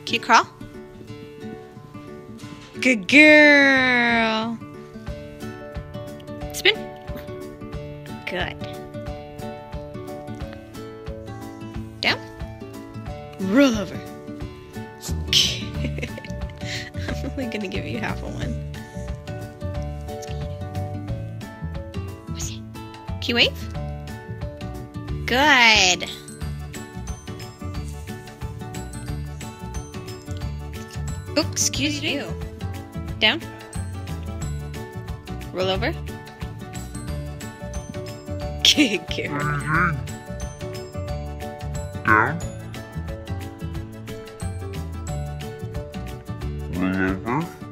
Can you crawl? Good girl. Spin. Good. Down. Roll over. I'm only gonna give you half a one. Can you wave? Good. Oops, excuse you. Down. Roll over. Good girl. Down.